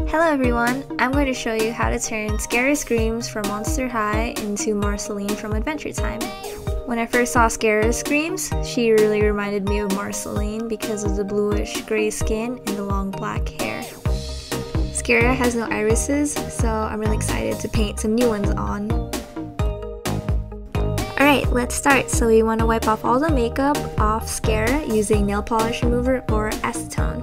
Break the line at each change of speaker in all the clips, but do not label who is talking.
Hello everyone, I'm going to show you how to turn Scarah Screams from Monster High into Marceline from Adventure Time. When I first saw Scarah Screams, she really reminded me of Marceline because of the bluish gray skin and the long black hair. Scarah has no irises, so I'm really excited to paint some new ones on. Alright, let's start. So we want to wipe off all the makeup off Scarah using nail polish remover or acetone.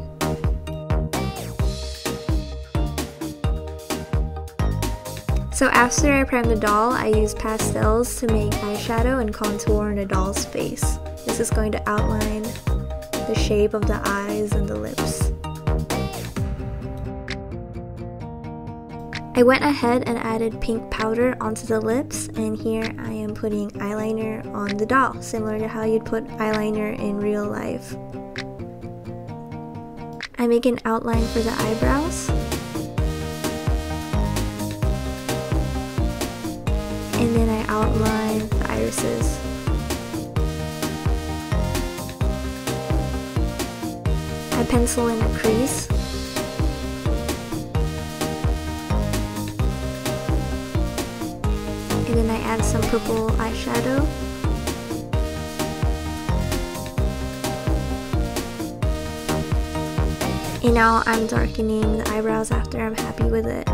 So after I prime the doll, I use pastels to make eyeshadow and contour in the doll's face. This is going to outline the shape of the eyes and the lips. I went ahead and added pink powder onto the lips, and here I am putting eyeliner on the doll, similar to how you'd put eyeliner in real life. I make an outline for the eyebrows. And then I outline the irises. I pencil in a crease. And then I add some purple eyeshadow. And now I'm darkening the eyebrows after I'm happy with it.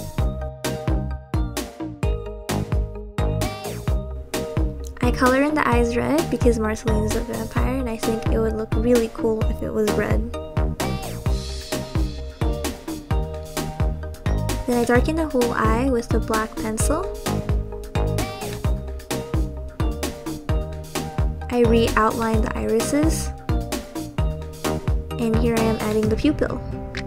I color in the eyes red because Marceline is a vampire and I think it would look really cool if it was red. Then I darken the whole eye with the black pencil. I re-outline the irises. And here I am adding the pupil.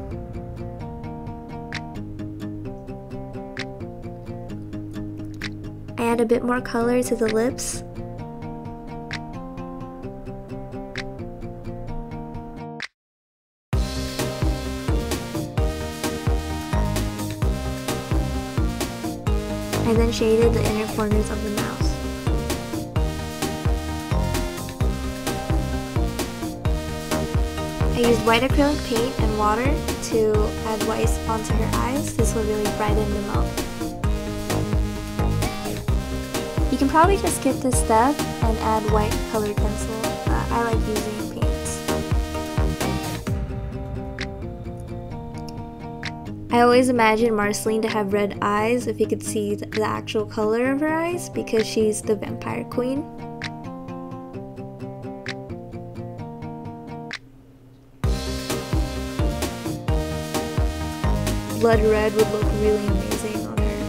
I add a bit more color to the lips. I then shaded the inner corners of the mouth. I used white acrylic paint and water to add whites onto her eyes. This will really brighten them up. You can probably just skip this step and add white colored pencil, but I like using paints. I always imagined Marceline to have red eyes if you could see the actual color of her eyes because she's the vampire queen. Blood red would look really amazing on her.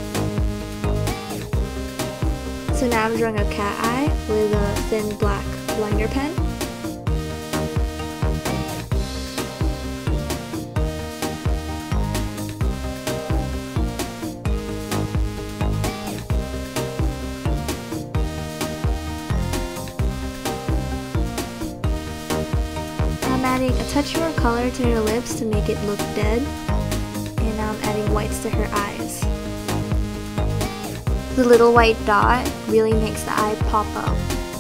So now I'm drawing a cat eye with a thin black liner pen. I'm adding a touch more color to her lips to make it look dead. And now I'm adding whites to her eyes. The little white dot really makes the eye pop up.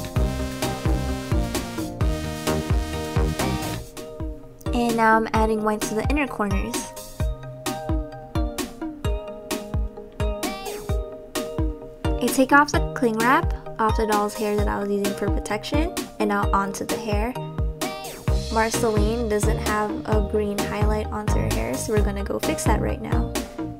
And now I'm adding whites to the inner corners. I take off the cling wrap off the doll's hair that I was using for protection, and now onto the hair. Marceline doesn't have a green highlight onto her hair, so we're gonna go fix that right now.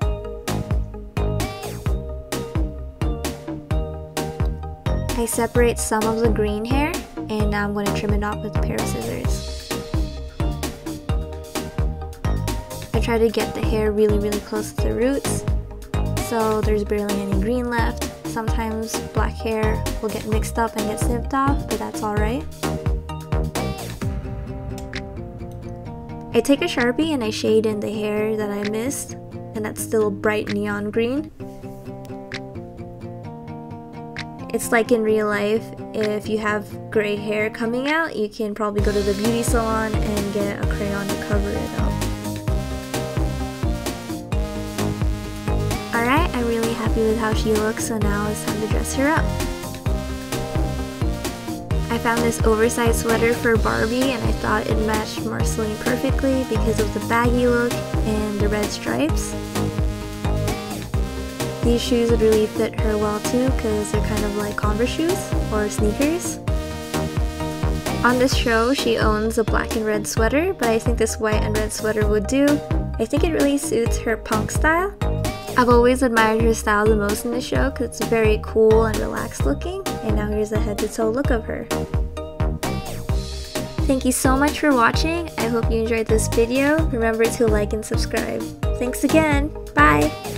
I separate some of the green hair, and now I'm going to trim it off with a pair of scissors. I try to get the hair really close to the roots, so there's barely any green left. Sometimes black hair will get mixed up and get snipped off, but that's alright. I take a Sharpie and I shade in the hair that I missed, and that's still bright neon green. It's like in real life, if you have gray hair coming out, you can probably go to the beauty salon and get a crayon to cover it up. Alright, I'm really happy with how she looks, so now it's time to dress her up. I found this oversized sweater for Barbie and I thought it matched Marceline perfectly because of the baggy look and the red stripes. These shoes would really fit her well too because they're kind of like Converse shoes or sneakers. On this show, she owns a black and red sweater, but I think this white and red sweater would do. I think it really suits her punk style. I've always admired her style the most in the show because it's very cool and relaxed looking, and now here's a head-to-toe look of her. Thank you so much for watching. I hope you enjoyed this video. Remember to like and subscribe. Thanks again. Bye!